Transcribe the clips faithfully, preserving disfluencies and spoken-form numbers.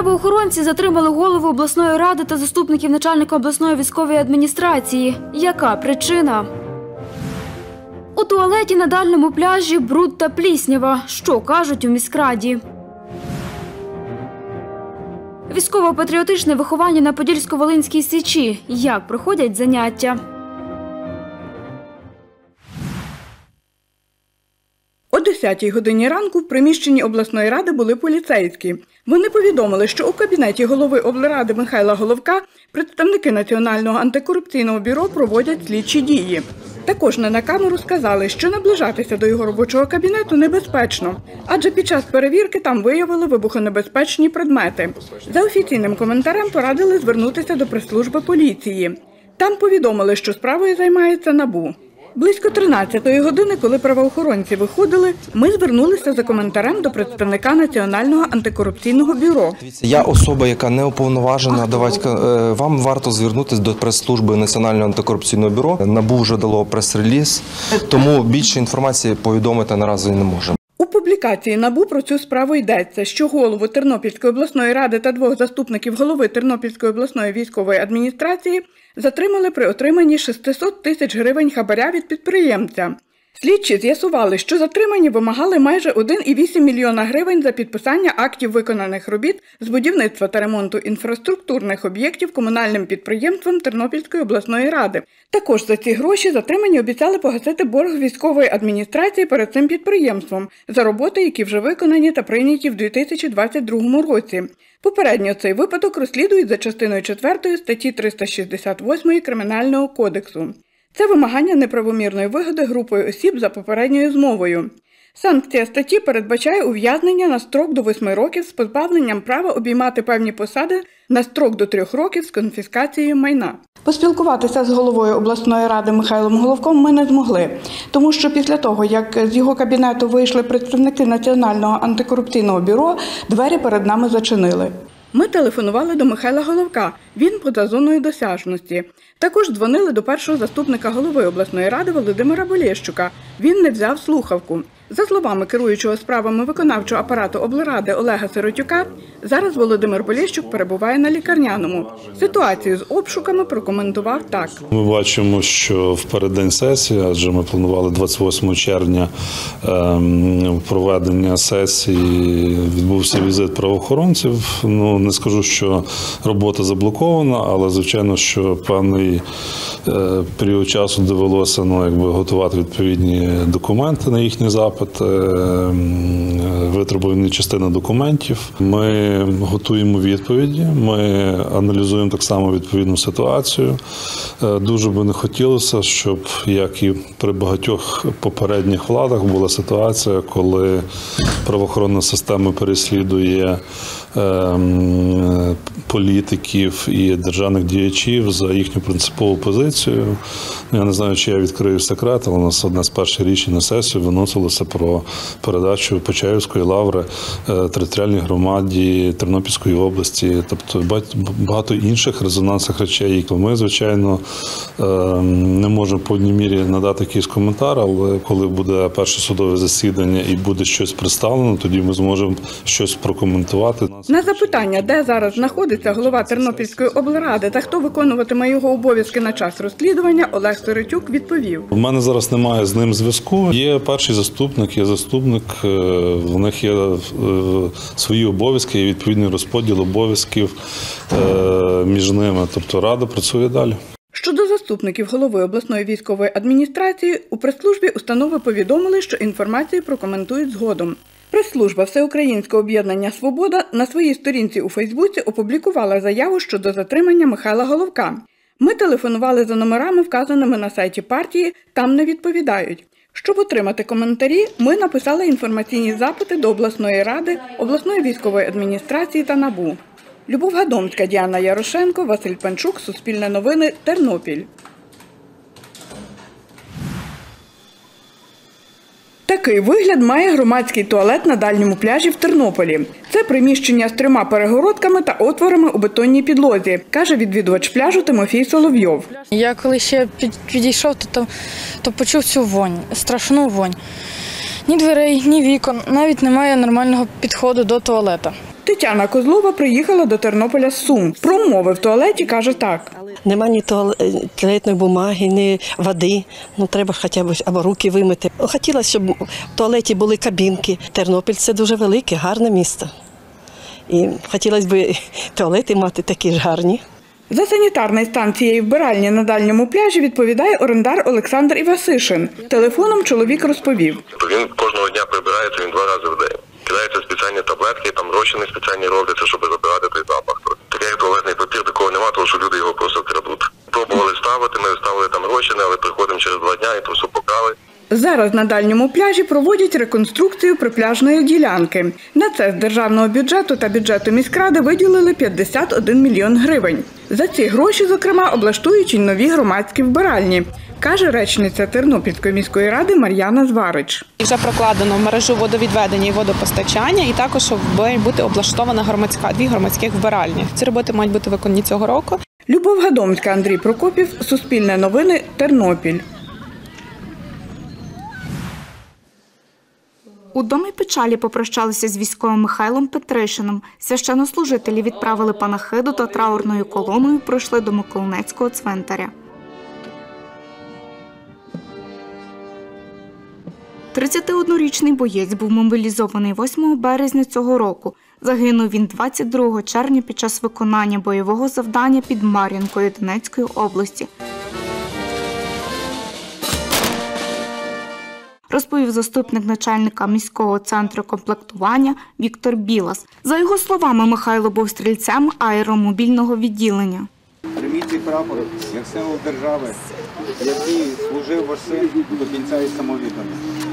Правоохоронці затримали голову обласної ради та заступників начальника обласної військової адміністрації. Яка причина? У туалеті на дальньому пляжі бруд та пліснява. Що кажуть у міськраді? Військово-патріотичне виховання на Подільсько-Волинській Січі. Як проходять заняття? О десятій годині ранку в приміщенні обласної ради були поліцейські. Вони повідомили, що у кабінеті голови облради Михайла Головка представники Національного антикорупційного бюро проводять слідчі дії. Також не на камеру сказали, що наближатися до його робочого кабінету небезпечно, адже під час перевірки там виявили вибухонебезпечні предмети. За офіційним коментарем порадили звернутися до прес-служби поліції. Там повідомили, що справою займається НАБУ. Близько тринадцятої години, коли правоохоронці виходили, ми звернулися за коментарем до представника Національного антикорупційного бюро. Я особа, яка не уповноважена. Давайте, вам варто звернутися до прес-служби Національного антикорупційного бюро. НАБУ вже дало прес-реліз, тому більше інформації повідомити наразі не можемо. У публікації НАБУ про цю справу йдеться, що голову Тернопільської обласної ради та двох заступників голови Тернопільської обласної військової адміністрації затримали при отриманні шестисот тисяч гривень хабаря від підприємця. Слідчі з'ясували, що затримані вимагали майже один цілих вісім мільйона гривень за підписання актів виконаних робіт з будівництва та ремонту інфраструктурних об'єктів комунальним підприємством Тернопільської обласної ради. Також за ці гроші затримані обіцяли погасити борг військової адміністрації перед цим підприємством за роботи, які вже виконані та прийняті в дві тисячі двадцять другому році. Попередньо цей випадок розслідують за частиною четвертою статті триста шістдесят восьмої Кримінального кодексу. Це вимагання неправомірної вигоди групою осіб за попередньою змовою. Санкція статті передбачає ув'язнення на строк до восьми років з позбавленням права обіймати певні посади на строк до трьох років з конфіскацією майна. Поспілкуватися з головою обласної ради Михайлом Головком ми не змогли, тому що після того, як з його кабінету вийшли представники Національного антикорупційного бюро, двері перед нами зачинили. Ми телефонували до Михайла Головка, він поза зоною досяжності. Також дзвонили до першого заступника голови обласної ради Володимира Болєщука, він не взяв слухавку. За словами керуючого справами виконавчого апарату облради Олега Сиротюка, зараз Володимир Болєщук перебуває на лікарняному. Ситуацію з обшуками прокоментував так. Ми бачимо, що в переддень сесії, адже ми планували двадцять восьмого червня ем, проведення сесії, відбувся візит правоохоронців. Ну, не скажу, що робота заблокована, але, звичайно, що певний е, період часу довелося ну, якби, готувати відповідні документи на їхній запит. Витребувані частина документів. Ми готуємо відповіді, ми аналізуємо так само відповідну ситуацію. Дуже би не хотілося, щоб, як і при багатьох попередніх владах, була ситуація, коли правоохоронна система переслідує політиків і державних діячів за їхню принципову позицію. Я не знаю, чи я відкрию секрет, але у нас одне з перших рішень на сесію виносилося про передачу Почаївської лаври територіальній громаді Тернопільської області, тобто багато інших резонансних речей, які ми, звичайно, не можемо в повній мірі надати якийсь коментар, але коли буде перше судове засідання і буде щось представлено, тоді ми зможемо щось прокоментувати. На запитання, де зараз знаходиться голова Тернопільської облради та хто виконуватиме його обов'язки на час розслідування, Олег Сиротюк відповів. У мене зараз немає з ним зв'язку. Є перший заступник, є заступник, в них є свої обов'язки, є відповідний розподіл обов'язків між ними. Тобто рада працює далі. Щодо заступників голови обласної військової адміністрації, у прес-службі установи повідомили, що інформацію прокоментують згодом. Прес-служба Всеукраїнського об'єднання «Свобода» на своїй сторінці у Фейсбуці опублікувала заяву щодо затримання Михайла Головка. Ми телефонували за номерами, вказаними на сайті партії, там не відповідають. Щоб отримати коментарі, ми написали інформаційні запити до обласної ради, обласної військової адміністрації та НАБУ. Любов Гадомська, Діана Ярошенко, Василь Панчук, Суспільне новини, Тернопіль. Такий вигляд має громадський туалет на дальньому пляжі в Тернополі. Це приміщення з трьома перегородками та отворами у бетонній підлозі, каже відвідувач пляжу Тимофій Соловйов. Я коли ще підійшов, то, то почув цю вонь, страшну вонь. Ні дверей, ні вікон, навіть немає нормального підходу до туалета. Тетяна Козлова приїхала до Тернополя з Сум. Про умови в туалеті каже так. Нема ні туалетної бумаги, ні води. Ну, треба хоча б або руки вимити. Хотілося, щоб в туалеті були кабінки. Тернопіль – це дуже велике, гарне місто. І хотілося б туалети мати такі ж гарні. За санітарної станції вбиральні на дальньому пляжі відповідає орендар Олександр Івасишин. Телефоном чоловік розповів. Він кожного дня прибирається, він два рази в день. Кидаються спеціальні таблетки, там розчини спеціальні робляться, щоб забирати той запах. Таке як туалетний папір, такого немає, тому що люди його просто крадуть. Пробували ставити, ми ставили там розчини, але приходимо через два дні і просто покрали. Зараз на дальньому пляжі проводять реконструкцію припляжної ділянки. На це з державного бюджету та бюджету міськради виділили п'ятдесят один мільйон гривень. За ці гроші, зокрема, облаштують і нові громадські вбиральні, каже речниця Тернопільської міської ради Мар'яна Зварич. Вже прокладено мережу водовідведення і водопостачання, і також має бути облаштована громадська, дві громадських вбиральні. Ці роботи мають бути виконані цього року. Любов Гадомська, Андрій Прокопів, Суспільне новини, Тернопіль. У домі печалі попрощалися з військовим Михайлом Петришиним. Священнослужителі відправили панахиду та траурною колоною пройшли до Миколинецького цвинтаря. тридцятиоднорічний боєць був мобілізований восьмого березня цього року. Загинув він двадцять другого червня під час виконання бойового завдання під Мар'їнкою Донецької області. Розповів заступник начальника міського центру комплектування Віктор Білас. За його словами, Михайло був стрільцем аеромобільного відділення. Прийміть цей прапор як символ держави, який служив ваш син до кінця і самовіддано.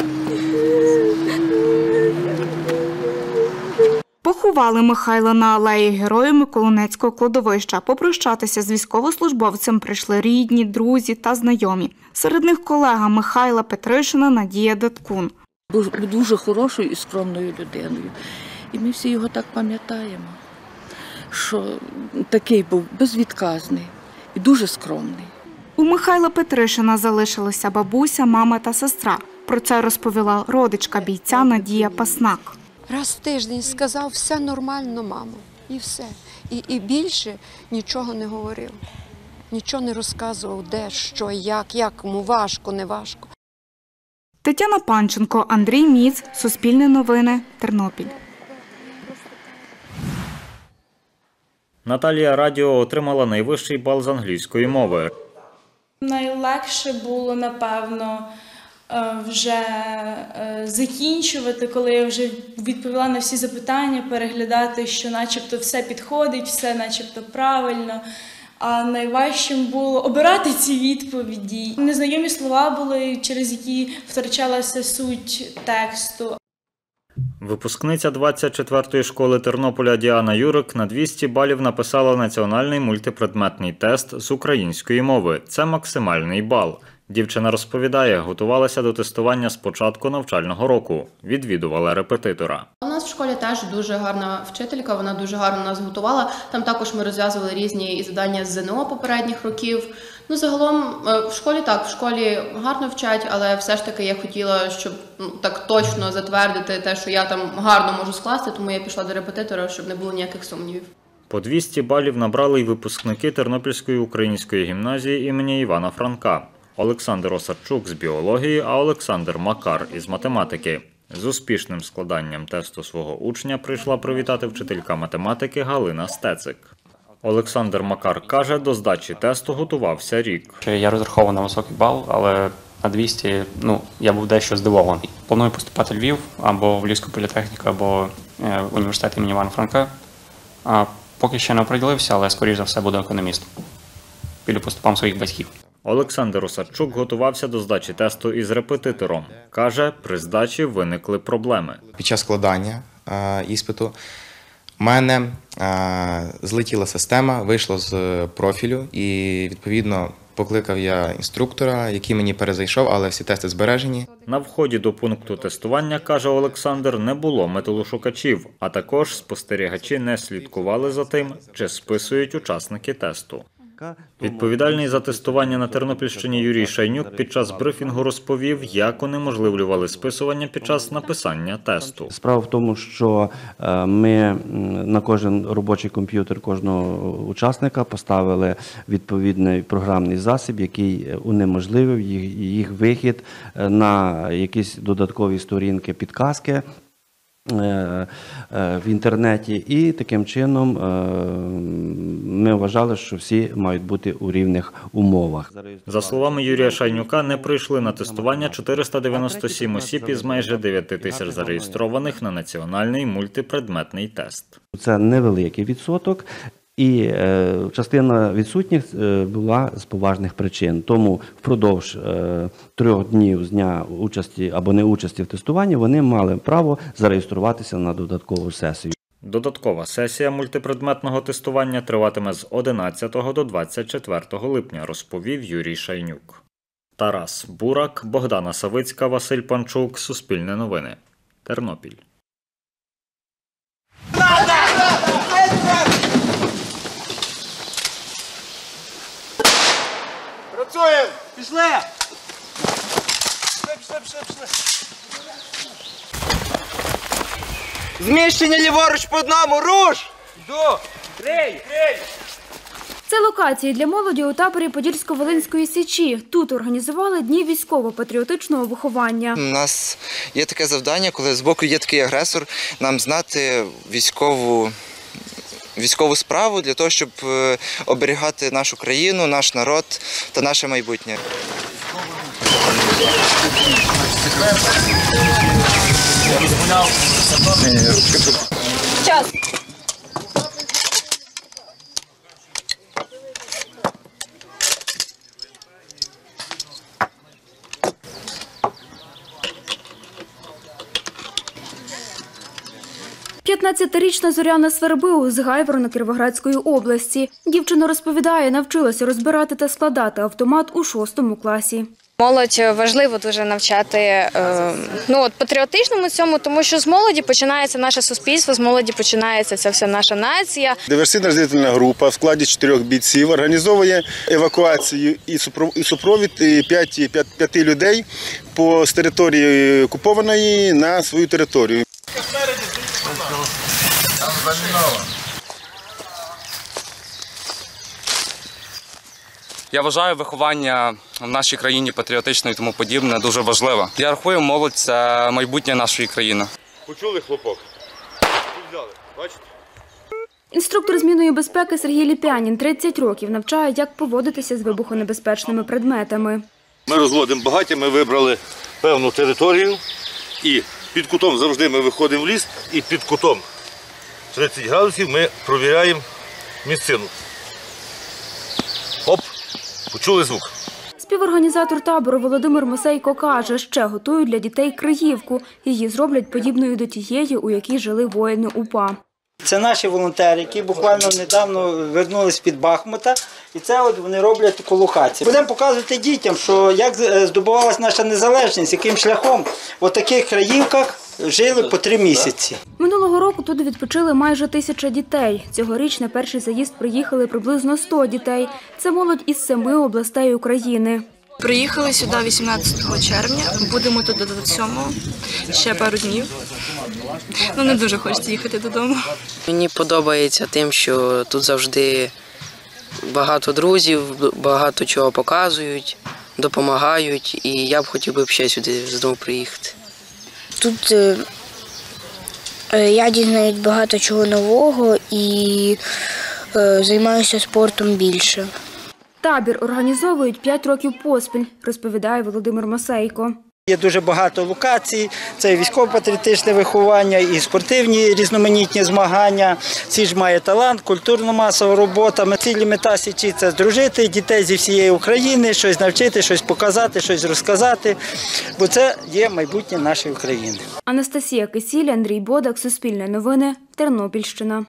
Поховали Михайла на алеї Героїв Миколинецького кладовища. Попрощатися з військовослужбовцем прийшли рідні, друзі та знайомі. Серед них колега Михайла Петришина Надія Даткун. Був дуже хорошою і скромною людиною. І ми всі його так пам'ятаємо, що такий був безвідказний і дуже скромний. У Михайла Петришина залишилися бабуся, мама та сестра. Про це розповіла родичка бійця Надія Паснак. Раз в тиждень сказав, все нормально, мамо, і все. І, і більше нічого не говорив, нічого не розказував, де, що, як, як йому важко, не важко. Тетяна Панченко, Андрій Міц, Суспільне новини, Тернопіль. Наталія Радіо отримала найвищий бал з англійської мови. Найлегше було, напевно, вже закінчувати, коли я вже відповіла на всі запитання, переглядати, що начебто все підходить, все начебто правильно. А найважчим було обирати ці відповіді. Незнайомі слова були, через які втрачалася суть тексту. Випускниця двадцять четвертої школи Тернополя Діана Юрик на двісті балів написала національний мультипредметний тест з української мови. Це максимальний бал. Дівчина розповідає, готувалася до тестування з початку навчального року. Відвідувала репетитора. У нас в школі теж дуже гарна вчителька, вона дуже гарно нас готувала. Там також ми розв'язували різні завдання з ЗНО попередніх років. Ну, загалом, в школі так, в школі гарно вчать, але все ж таки я хотіла, щоб ну, так точно затвердити те, що я там гарно можу скласти, тому я пішла до репетитора, щоб не було ніяких сумнівів. По двісті балів набрали й випускники Тернопільської української гімназії імені Івана Франка. Олександр Осадчук з біології, а Олександр Макар із математики. З успішним складанням тесту свого учня прийшла привітати вчителька математики Галина Стецик. Олександр Макар каже, до здачі тесту готувався рік. Я розраховував на високий бал, але на двісті ну, я був дещо здивований. Планую поступати в Львів, або в Львівську політехніку, або в університет імені Івана Франка. А поки ще не оприділився, але скоріш за все буду економістом. Піду по стопам своїх батьків. Олександр Осадчук готувався до здачі тесту із репетитором. Каже, при здачі виникли проблеми. Під час складання е, іспиту в мене е, злетіла система, вийшло з профілю і, відповідно, покликав я інструктора, який мені перезайшов, але всі тести збережені. На вході до пункту тестування, каже Олександр, не було металошукачів, а також спостерігачі не слідкували за тим, чи списують учасники тесту. Відповідальний за тестування на Тернопільщині Юрій Шайнюк під час брифінгу розповів, як унеможливлювали списування під час написання тесту. Справа в тому, що ми на кожен робочий комп'ютер кожного учасника поставили відповідний програмний засіб, який унеможливив їх вихід на якісь додаткові сторінки, підказки в інтернеті, і таким чином ми вважали, що всі мають бути у рівних умовах. За словами Юрія Шайнюка, не прийшли на тестування чотириста дев'яносто сім осіб із майже дев'яти тисяч зареєстрованих на національний мультипредметний тест. Це невеликий відсоток. І е, частина відсутніх е, була з поважних причин. Тому впродовж е, трьох днів з дня участі або неучасті в тестуванні вони мали право зареєструватися на додаткову сесію. Додаткова сесія мультипредметного тестування триватиме з одинадцятого до двадцять четвертого липня, розповів Юрій Шайнюк. Тарас Бурак, Богдана Савицька, Василь Панчук, Суспільне новини, Тернопіль. Працюємо! Пішли! Пішли, пішли, пішли, пішли. Зміщення ліворуч по одному, руш! Йду! Крий! Крий! Це локації для молоді у таборі Подільсько-Волинської січі. Тут організували дні військово-патріотичного виховання. У нас є таке завдання, коли з боку є такий агресор, нам знати військову військову справу для того, щоб оберігати нашу країну, наш народ та наше майбутнє. Час. п'ятнадцятирічна Зоряна Свербиу з Гайворона Кіровоградської області. Дівчина розповідає, навчилася розбирати та складати автомат у шостому класі. Молодь важливо дуже навчати е, ну, от, патріотичному цьому, тому що з молоді починається наше суспільство, з молоді починається ця вся наша нація. Диверсійно-розвідувальна група в складі чотирьох бійців організовує евакуацію і супровід п'яти, п'яти людей по з території окупованої на свою територію. Я вважаю виховання в нашій країні патріотичне і тому подібне дуже важливе. Я рахую, молодь – це майбутнє нашої країни. Почули, хлопок? Взяли, бачите? Інструктор з мінної безпеки Сергій Ліпянін тридцять років навчає, як поводитися з вибухонебезпечними предметами. Ми розводимо багаття, ми вибрали певну територію і під кутом завжди ми виходимо в ліс і під кутом тридцять градусів ми провіряємо місцину. Оп, почули звук. Співорганізатор табору Володимир Мосейко каже, ще готують для дітей Криївку. Її зроблять подібною до тієї, у якій жили воїни УПА. Це наші волонтери, які буквально недавно вернулись під Бахмута. І це от вони роблять таку локацію. Будемо показувати дітям, що як здобувалася наша незалежність, яким шляхом в таких краївках жили по три місяці. Минулого року тут відпочили майже тисяча дітей. Цьогоріч на перший заїзд приїхали приблизно сто дітей. Це молодь із семи областей України. Приїхали сюди вісімнадцятого червня, будемо тут до двадцять сьомого, ще пару днів. Ну, не дуже хочеться їхати додому. Мені подобається тим, що тут завжди багато друзів, багато чого показують, допомагають, і я б хотів би ще сюди знову приїхати. Тут е, я дізнаюсь багато чого нового і е, займаюся спортом більше. Табір організовують п'ять років поспіль, розповідає Володимир Мосейко. Є дуже багато локацій, це і військово-патріотичне виховання, і спортивні різноманітні змагання. Січ має талант, культурно-масова робота. Цілі мета Січі – це здружити дітей зі всієї України, щось навчити, щось показати, щось розказати, бо це є майбутнє нашої України. Анастасія Кисіль, Андрій Бодак, Суспільне новини, Тернопільщина.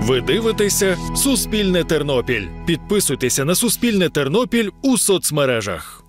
Ви дивитеся «Суспільне Тернопіль». Підписуйтеся на «Суспільне Тернопіль» у соцмережах.